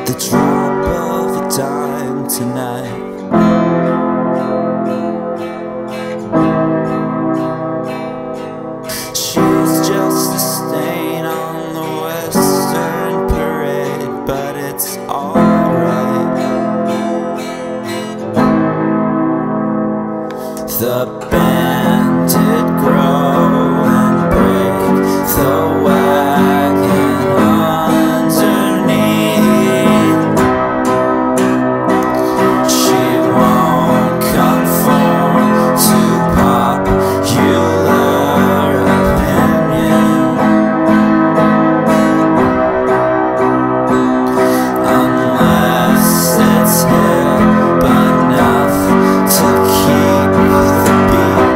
the drop of a dime tonight. She's just a stain on the Western parade, but it's alright. The band did grow and break the wagon underneath. She won't conform to popular opinion unless it's hip enough to keep the beat.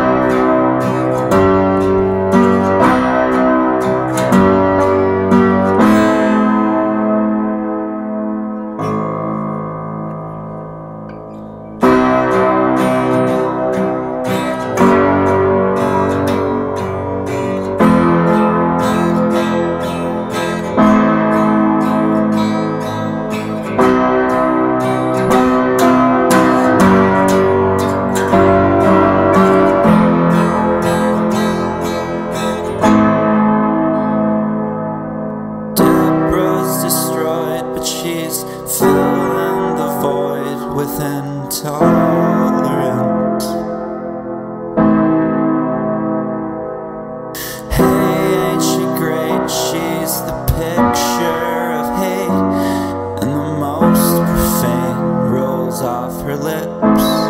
She's filling the void with intolerance. Hey, ain't she great? She's the picture of hate, and the most profane rolls off her lips.